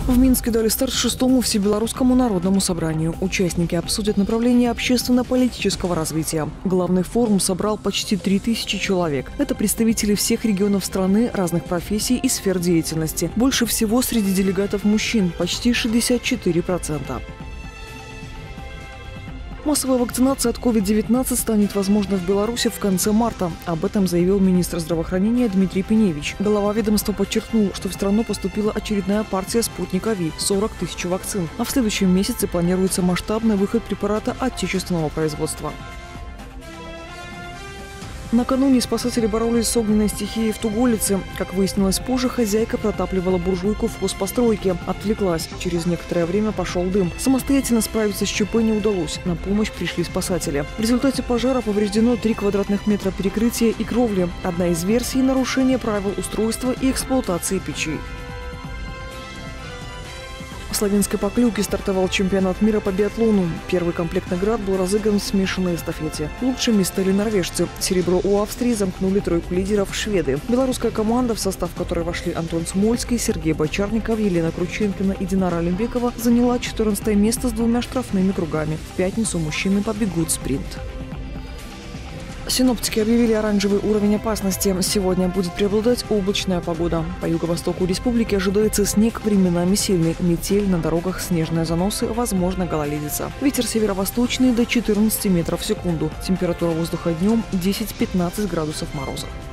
В Минске дали старт шестому Всебелорусскому народному собранию. Участники обсудят направления общественно-политического развития. Главный форум собрал почти 3000 человек. Это представители всех регионов страны, разных профессий и сфер деятельности. Больше всего среди делегатов мужчин – почти 64%. Массовая вакцинация от COVID-19 станет возможна в Беларуси в конце марта. Об этом заявил министр здравоохранения Дмитрий Пеневич. Глава ведомства подчеркнул, что в страну поступила очередная партия «Спутника Ви» – 40 тысяч вакцин. А в следующем месяце планируется масштабный выход препарата отечественного производства. Накануне спасатели боролись с огненной стихией в Туголице. Как выяснилось позже, хозяйка протапливала буржуйку в хозпостройке. Отвлеклась. Через некоторое время пошел дым. Самостоятельно справиться с ЧП не удалось. На помощь пришли спасатели. В результате пожара повреждено 3 квадратных метра перекрытия и кровли. Одна из версий – нарушение правил устройства и эксплуатации печи. В Славянской Поклюке стартовал чемпионат мира по биатлону. Первый комплект наград был разыгран в смешанной эстафете. Лучшими стали норвежцы. Серебро у Австрии замкнули тройку лидеров шведы. Белорусская команда, в состав которой вошли Антон Смольский, Сергей Бочарников, Елена Крученкина и Динара Олимбекова, заняла 14 место с 2 штрафными кругами. В пятницу мужчины побегут спринт. Синоптики объявили оранжевый уровень опасности. Сегодня будет преобладать облачная погода. По юго-востоку республики ожидается снег, временами сильный, метель, на дорогах снежные заносы, возможно гололедица. Ветер северо-восточный до 14 метров в секунду. Температура воздуха днем 10-15 градусов мороза.